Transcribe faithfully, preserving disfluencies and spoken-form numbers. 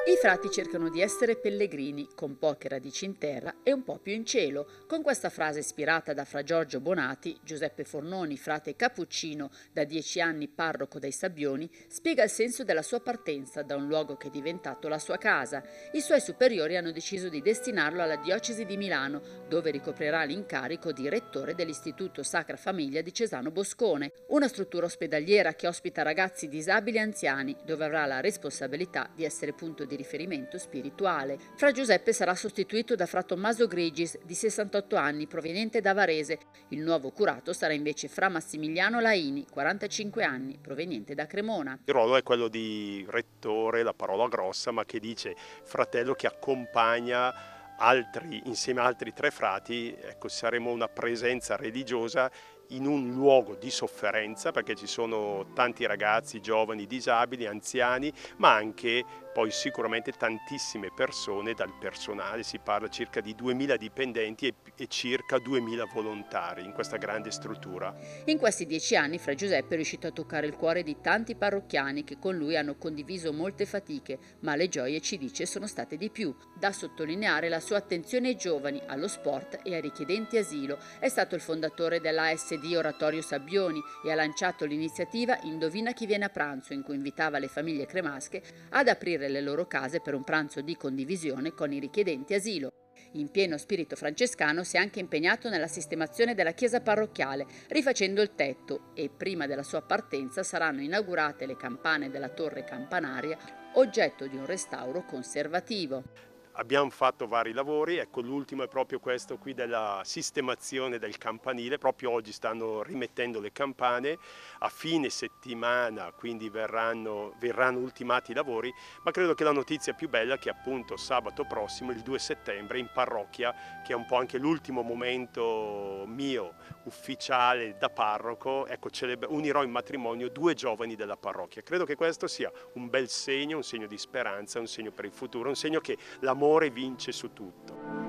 I frati cercano di essere pellegrini, con poche radici in terra e un po' più in cielo. Con questa frase ispirata da Fra Giorgio Bonati, Giuseppe Fornoni, frate cappuccino, da dieci anni parroco dei Sabbioni, spiega il senso della sua partenza da un luogo che è diventato la sua casa. I suoi superiori hanno deciso di destinarlo alla diocesi di Milano, dove ricoprirà l'incarico di rettore dell'Istituto Sacra Famiglia di Cesano Boscone, una struttura ospedaliera che ospita ragazzi disabili e anziani, dove avrà la responsabilità di essere punto di riferimento spirituale. Fra Giuseppe sarà sostituito da fra Tommaso Grigis, di sessantotto anni, proveniente da Varese. Il nuovo curato sarà invece fra Massimiliano Laini, quarantacinque anni, proveniente da Cremona. Il ruolo è quello di rettore, la parola grossa, ma che dice fratello che accompagna altri, insieme a altri tre frati. Ecco, saremo una presenza religiosa in un luogo di sofferenza, perché ci sono tanti ragazzi, giovani, disabili, anziani, ma anche poi sicuramente tantissime persone dal personale. Si parla circa di duemila dipendenti e, e circa duemila volontari in questa grande struttura. In questi dieci anni Fra Giuseppe è riuscito a toccare il cuore di tanti parrocchiani che con lui hanno condiviso molte fatiche, ma le gioie, ci dice, sono state di più. Da sottolineare la sua attenzione ai giovani, allo sport e ai richiedenti asilo. È stato il fondatore dell'A S D Oratorio Sabbioni e ha lanciato l'iniziativa Indovina chi viene a pranzo, in cui invitava le famiglie cremasche ad aprire le loro case per un pranzo di condivisione con i richiedenti asilo. In pieno spirito francescano si è anche impegnato nella sistemazione della chiesa parrocchiale, rifacendo il tetto, e prima della sua partenza saranno inaugurate le campane della torre campanaria, oggetto di un restauro conservativo. Abbiamo fatto vari lavori, ecco l'ultimo è proprio questo qui della sistemazione del campanile. Proprio oggi stanno rimettendo le campane, a fine settimana quindi verranno, verranno ultimati i lavori, ma credo che la notizia più bella è che appunto sabato prossimo, il due settembre, in parrocchia, che è un po' anche l'ultimo momento mio ufficiale da parroco, ecco, unirò in matrimonio due giovani della parrocchia. Credo che questo sia un bel segno, un segno di speranza, un segno per il futuro, un segno che l'amore vince su tutto.